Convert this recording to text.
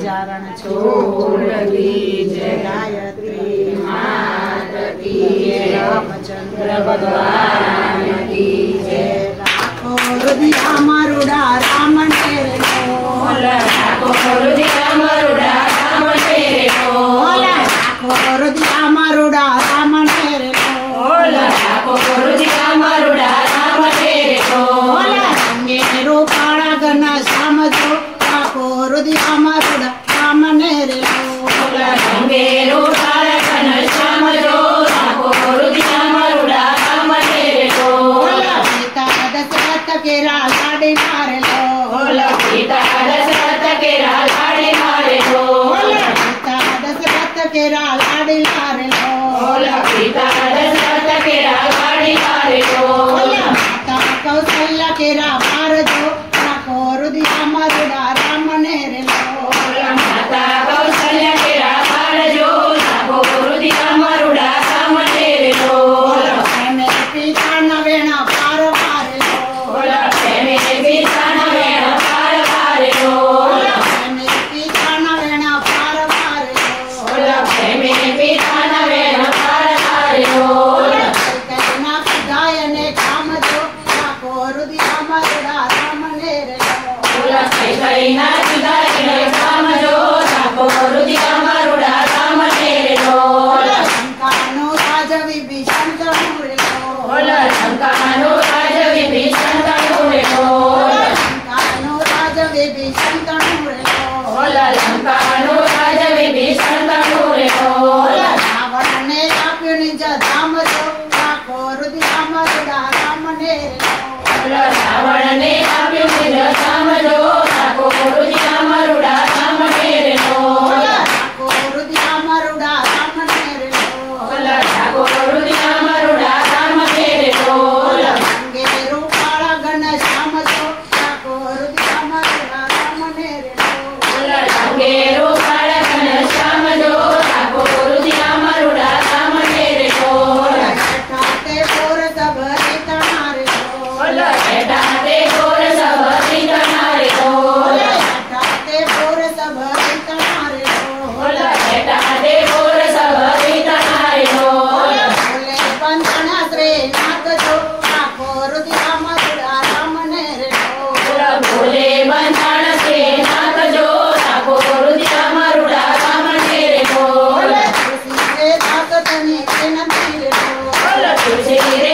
चरण छोड़ की जय गायत्री मात की जय रामचंद्र भगवान की जय। लाखो हृदय मरुड़ा राम तेरे बोल, लाखो हृदय मरुड़ा राम तेरे बोल, लाखो हृदय मरुड़ा राम तेरे बोल, लाखो हृदय मरुड़ा राम तेरे बोल। रंगे रूपाड़ा गना समझो लाखो हृदय मरुड़ा राम तेरे बोल, रंगे रूपाड़ा गना समझो लाखो हृदय मरुड़ा राम तेरे बोल। सीता दशरथ के लाड़ी मारे लो, सीता दशरथ के लाड़ी मारे लो, सीता दशरथ के लाड़ी मारे लो, सीता दशरथ के लाड़ी मारे लो। माता कौशल्या के मार दो लाखो हृदय मरुड़ा राम तेरे बोल, माता कौशल्या के मार दो लाखो हृदय मरुड़ा राम तेरे बोल। मेरे पिता नवेणा पार मारे लो, मेरे पिता नवेणा पार मारे लो, मेरे पिता नवेणा पार मारे लो, मेरे पिता नवेणा पार मारे लो। कहना खुदाय ने काम दो लाखो हृदय मरुड़ा राम तेरे बोल, कहना खुदाय ने काम दो लाखो हृदय मरुड़ा राम तेरे बोल। शंकानु राज विभीषण तनूरे बोल, शंकानु राज विभीषण तनूरे बोल, शंकानु राज विभीषण तनूरे बोल, शंकानु राज विभीषण तनूरे बोल। रावण ने आप्यो निज धाम दो लाखो हृदय मरुड़ा राम तेरे बोल, रावण ने आप्यो निज धाम दो लाखो हृदय मरुड़ा राम तेरे बोल, लाखो हृदय मरुड़ा राम तेरे बोल, लाखो हृदय मरुड़ा राम तेरे बोल। रंगे रूपाड़ा गण श्याम दो लाखो हृदय मरुड़ा राम तेरे बोल, रंगे रूपाड़ा गण श्याम दो लाखो हृदय मरुड़ा राम तेरे बोल। बैठाते पोर सब रीत नारे बोल, बैठाते पोर सब रीत नारे बोल, बैठाते पोर सब रीत नारे बोल, बैठाते पोर सब रीत नारे बोल। बोले बंधन श्रीनाथ जो लाखो हृदय मरुड़ा राम तेरे बोल, बोले बंधन श्रीनाथ जो लाखो हृदय मरुड़ा राम तेरे बोल। तुलसी रे दास तनी विनती रे बोल, तुलसी रे